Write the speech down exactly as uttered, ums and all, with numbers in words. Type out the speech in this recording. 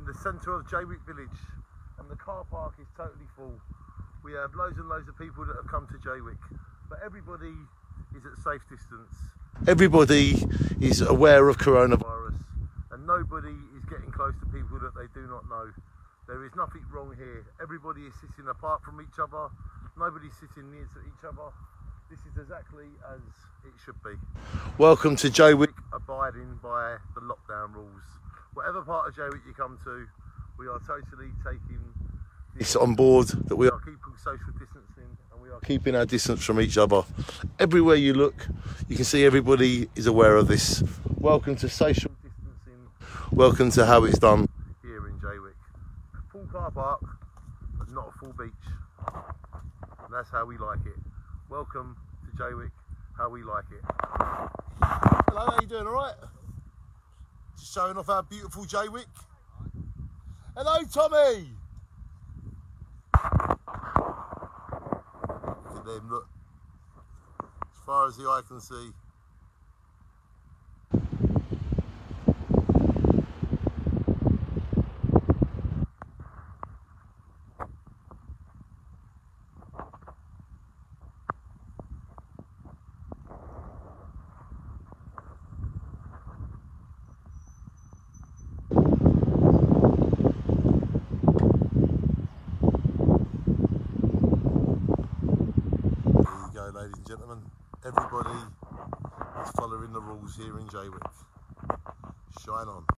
the centre of Jaywick village, and the car park is totally full. We have loads and loads of people that have come to Jaywick, but everybody is at safe distance. Everybody is aware of coronavirus, and nobody is getting close to people that they do not know. There is nothing wrong here. Everybody is sitting apart from each other. Nobody's sitting near to each other. This is exactly as it should be. Welcome to Jaywick, abiding by the lockdown rules. Whatever part of Jaywick you come to, we are totally taking this on board, that we are keeping social distancing and we are keeping our distance from each other. Everywhere you look, you can see everybody is aware of this. Welcome to social distancing. Welcome to how it's done here in Jaywick. Full car park, but not a full beach. And that's how we like it. Welcome to Jaywick, how we like it. Hello, how you doing, all right? Just showing off our beautiful Jaywick. Hello, Tommy! Look at them, look. As far as the eye can see. Ladies and gentlemen, everybody is following the rules here in Jaywick. Shine on.